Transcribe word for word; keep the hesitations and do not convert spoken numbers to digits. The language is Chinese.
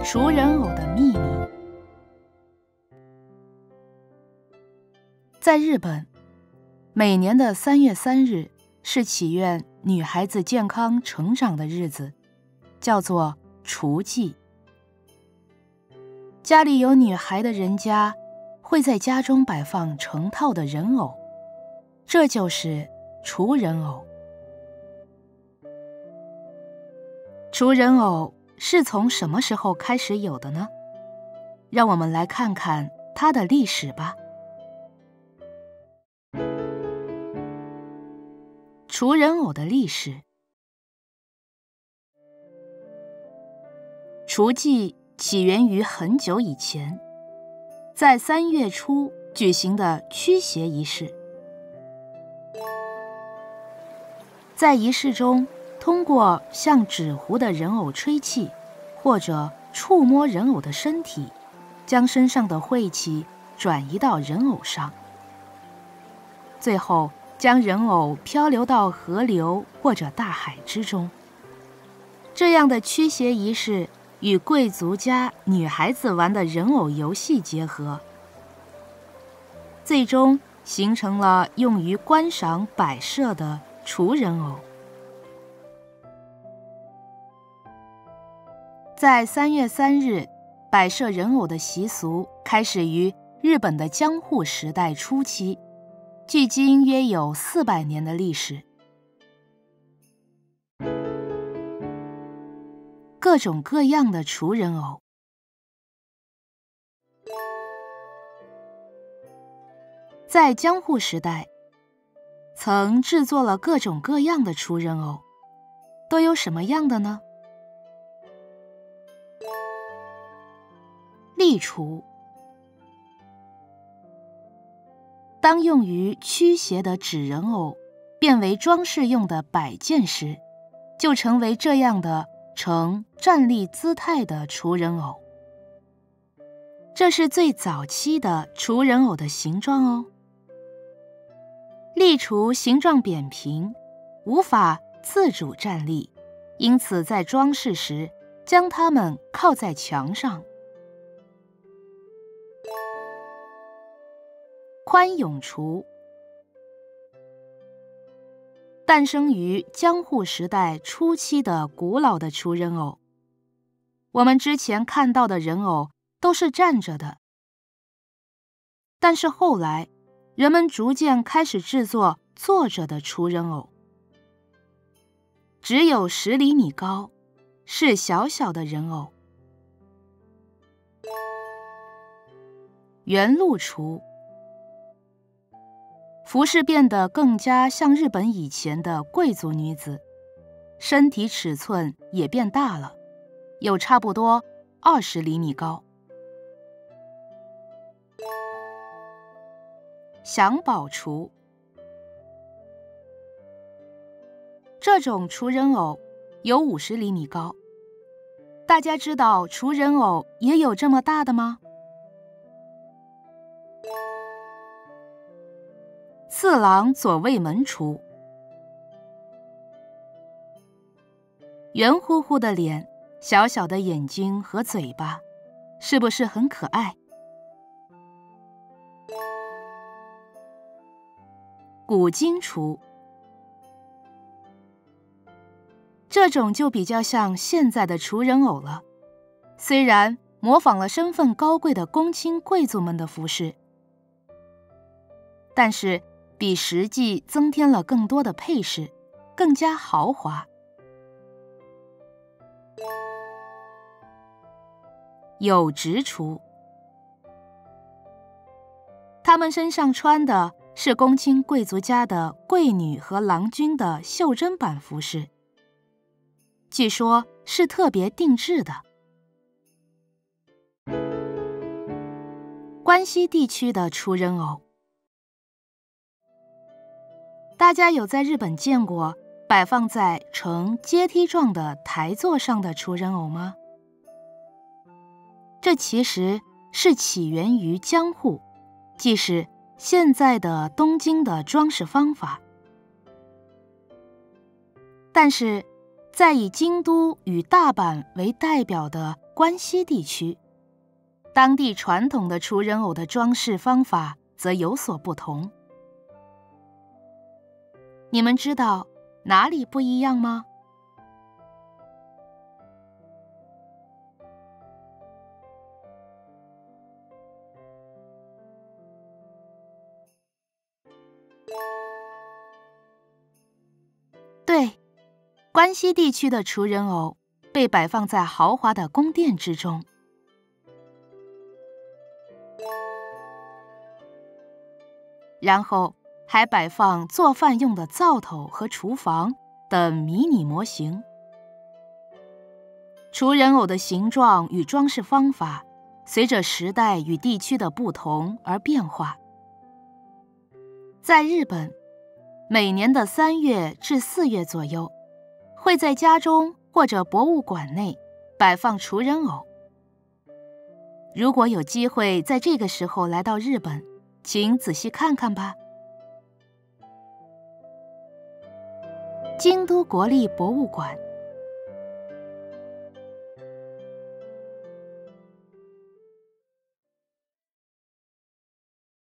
除人偶的秘密。在日本，每年的三月三日是祈愿女孩子健康成长的日子，叫做除祭。家里有女孩的人家会在家中摆放成套的人偶，这就是除人偶。除人偶是从什么时候开始有的呢？让我们来看看它的历史吧。除人偶的历史。除祭起源于很久以前，在三月初举行的驱邪仪式。在仪式中，通过向纸糊的人偶吹气，或者触摸人偶的身体，将身上的晦气转移到人偶上，最后将人偶漂流到河流或者大海之中。这样的驱邪仪式与贵族家女孩子玩的人偶游戏结合，最终形成了用于观赏摆设的除人偶。在三月三日，摆设人偶的习俗开始于日本的江户时代初期，距今约有四百年的历史。各种各样的除人偶。在江户时代，曾制作了各种各样的除人偶，都有什么样的呢？立除。当用于驱邪的纸人偶变为装饰用的摆件时，就成为这样的呈站立姿态的除人偶。这是最早期的除人偶的形状哦。立除形状扁平，无法自主站立，因此在装饰时将它们靠在墙上。宽永除。诞生于江户时代初期的古老的除人偶。我们之前看到的人偶都是站着的，但是后来人们逐渐开始制作坐着的除人偶，只有十厘米高，是小小的人偶。原路除。服饰变得更加像日本以前的贵族女子，身体尺寸也变大了，有差不多二十厘米高。享保除。这种除人偶有五十厘米高，大家知道除人偶也有这么大的吗？次郎左卫门除。圆乎乎的脸，小小的眼睛和嘴巴，是不是很可爱？古今除。这种就比较像现在的除人偶了，虽然模仿了身份高贵的公卿贵族们的服饰，但是比实际增添了更多的配饰，更加豪华。有职除。他们身上穿的是公卿贵族家的贵女和郎君的袖珍版服饰，据说是特别定制的。关西地区的除人偶。大家有在日本见过摆放在呈阶梯状的台座上的除人偶吗？这其实是起源于江户，即是现在的东京的装饰方法。但是在以京都与大阪为代表的关西地区，当地传统的厨人偶的装饰方法则有所不同。你们知道哪里不一样吗？对，关西地区的厨人偶被摆放在豪华的宫殿之中，然后还摆放做饭用的灶头和厨房等迷你模型。厨人偶的形状与装饰方法随着时代与地区的不同而变化。在日本，每年的三月至四月左右，会在家中或者博物馆内摆放厨人偶。如果有机会在这个时候来到日本，请仔细看看吧。京都国立博物馆